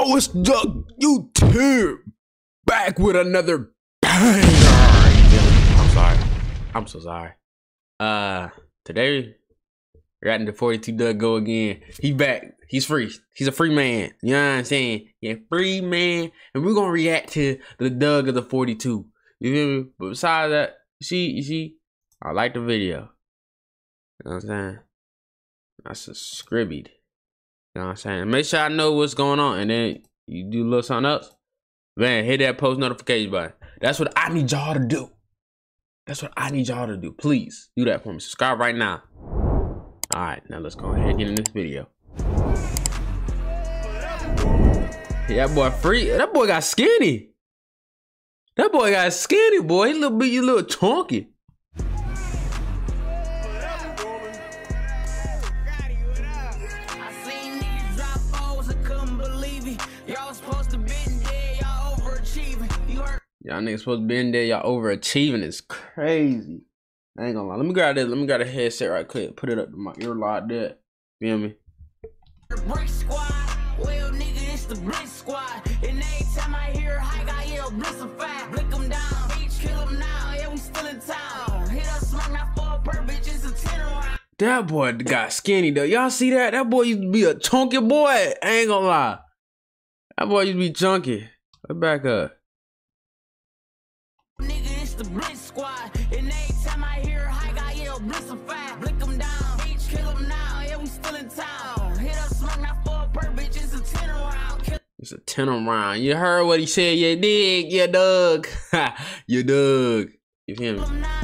Yo, it's DUGG YouTube back with another banger. I'm so sorry. Today we're at the 42 DUGG go again. He back. He's free. He's a free man. You know what I'm saying? Yeah, free man. And we're gonna react to the DUGG of the 42. You feel me? But besides that, you see, I like the video. You know what I'm saying? That's a scribbied. You know what I'm saying? Make sure I know what's going on, and then you do a little something else. Man, hit that post notification button. That's what I need y'all to do. That's what I need y'all to do. Please do that for me. Subscribe right now. All right, now let's go ahead and get in this video. Yeah, that boy free. That boy got skinny. That boy got skinny, boy. He a little chunky. Y'all niggas supposed to be in there. Y'all overachieving. It's crazy. I ain't gonna lie. Let me grab this. Let me grab a headset right quick. Put it up to my ear like that. Feel me? Brick squad. Well, nigga, it's the brick squad. And every time I hear hike, I yell blissify. Blick them down. Bitch, kill them now. Yeah, we still in town. Hit us smoke, not fall per bitch. It's a 10 round. That boy got skinny though. Y'all see that? That boy used to be a chunky boy. I ain't gonna lie. That boy used to be chunky. Let's back up. Nigga, it's the Blitz squad. And every time I hear hike, I yell blissify. Blick them down. Bitch, kill them now. Yeah, we still in town. Hit us smoke, not fall per bitch. It's a 10 round. It's a 10 round. You heard what he said. You dig. You dug. You dug. You feel me?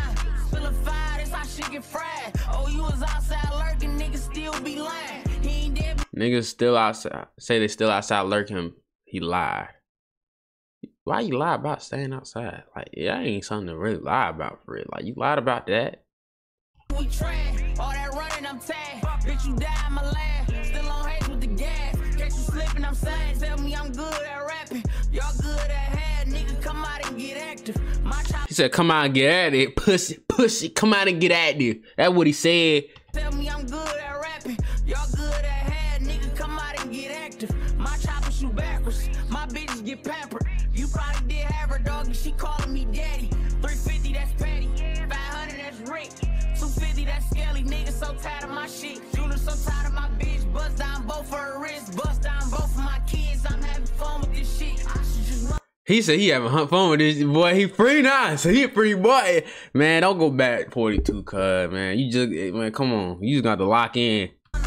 Niggas still outside. Say they still outside lurking. He lied. Why you lie about staying outside? Like, yeah, that ain't something to really lie about for real. Like, you lied about that. We train, all that running, I'm tagged. Bitch, you die in my land. Still on haze with the gas. Catch you slipping, I'm saying. Tell me I'm good at rapping. Y'all good at head. Nigga, come out and get active. He said, come out and get at it. Pussy, come out and get active. That's what he said. Tell me I'm good at rapping. Y'all good at head. Nigga, come out and get active. My chopper shoot backwards. My bitches get pampered. You probably did have her, doggy. She calling me daddy. 350, that's petty. 500, that's Rick. 250, that's Skelly. Nigga so tired of my shit. Junior so tired of my bitch. Bust down both for her wrist. Bust down both of my kids. I'm having fun with this shit. I should just... He said he having fun with this boy. He free now, so he a free boy. Man, don't go back 42, cuz man. You just, man, come on. You just got to lock in.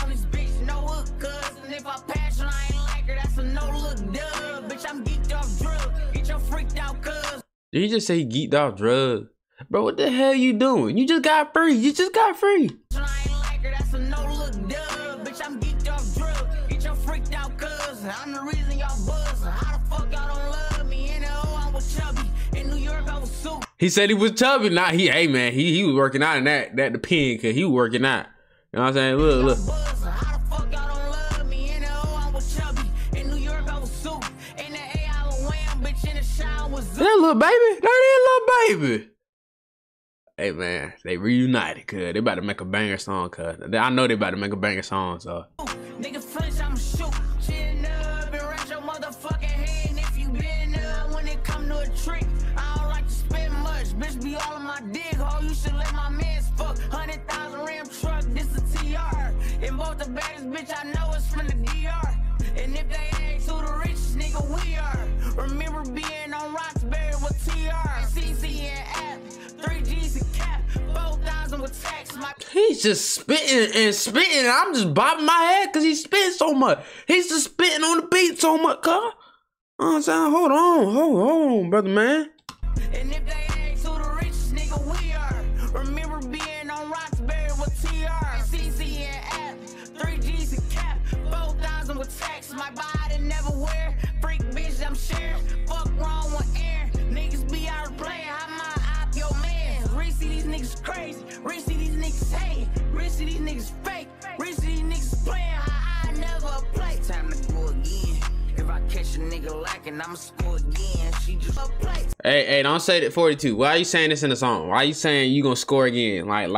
Did he just say he geeked off drugs? Bro, what the hell you doing? You just got free. You just got free. He said he was chubby. Nah, hey man, he was working out in that the pen, cause he was working out. You know what I'm saying? Look. That little baby? That is little baby. Hey man, they reunited, cuz they about to make a banger song, cuz I know they about to make a banger song, so. Nigga flinch, I'm shoot. Chin up and raise your motherfucking hand if you been up when it come to a trick. I don't like to spend much, bitch be all on my dick, ho. You should let my mans fuck. 100,000 Ram truck, this a TR. And both the baddest bitch I know is from the DR. And if they ask who the richest nigga we are, remember being on Roxbury with TR, CC and app, 3G's and cap, 4,000 with tax. He's just spitting and spitting. I'm just bobbing my head because he's spitting so much. He's just spitting on the beat so much, cuz. You know what I'm saying? Hold on, brother man. And if they ask who the richest nigga we are, remember being on Roxbury with TR, CC and app, 3G's and cap, 4,000 with tax. My body never wear. Freak bitch, I'm sure. Fuck wrong with air. Niggas be out of play. How my op your man? Reese, these niggas crazy. Reese, these niggas hate. Reese, these niggas fake. Reese, these niggas playing. How I never play. Time to go again. If I catch a nigga lacking, I'ma score again. She just a play. Hey, don't say that 42. Why are you saying this in the song? Why are you saying you gonna score again? Like,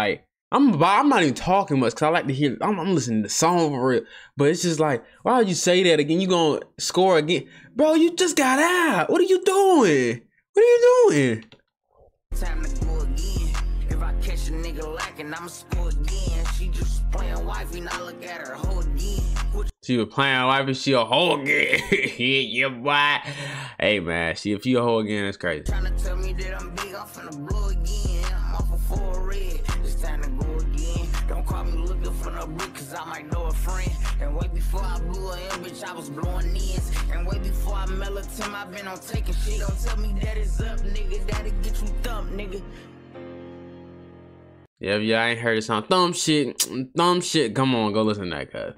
I'm not even talking much because I like to hear. I'm listening to the song for real. But it's just like, why would you say that again? You gonna score again, bro? You just got out. What are you doing? What are you doing? Time to go again. If I catch a nigga lacking, I'ma score again. She just playing wifey, now look at her hoe again. She was playing wifey, she a hoe again. Yeah, boy. Hey man, if she a hoe again, that's crazy. Trying to tell me that I'm big, I'm finna blow again. I'm off a full red, it's time to go again. Don't call me looking for no brick, cause I might know a friend. And way before I blew her in, bitch, I was blowing ends. And way before I melted him, I been on taking shit. Don't tell me that it's up, nigga, that'll get you thumped, nigga. Yeah, if y'all ain't heard the song, thumb shit, come on, go listen to that, cuz.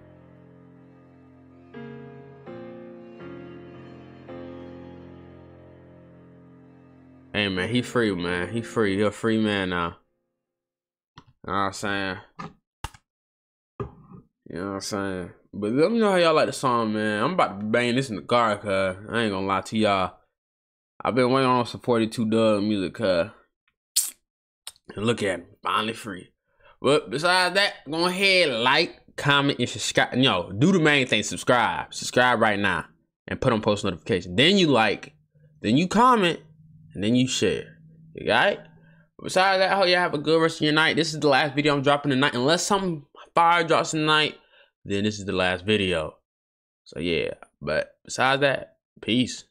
Hey man, he free, man. He free. He a free man now. You know what I'm saying? You know what I'm saying? But let me know how y'all like the song, man. I'm about to bang this in the car, cuz. I ain't gonna lie to y'all. I've been waiting on some 42 DUGG music, cuz. And look at me, finally free. But besides that, go ahead, like, comment, and subscribe. Yo, do the main thing, subscribe. Subscribe right now. And put on post notifications. Then you like, then you comment, and then you share. You got it? Besides that, I hope y'all have a good rest of your night. This is the last video I'm dropping tonight. Unless something fire drops tonight, then this is the last video. So yeah, but besides that, peace.